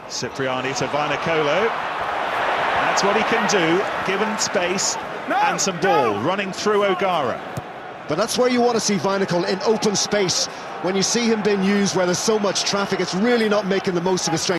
Cipriani to Vainikolo. That's what he can do, given space and some ball, running through O'Gara. But that's where you want to see Vainikolo, in open space. When you see him being used where there's so much traffic, it's really not making the most of his strength.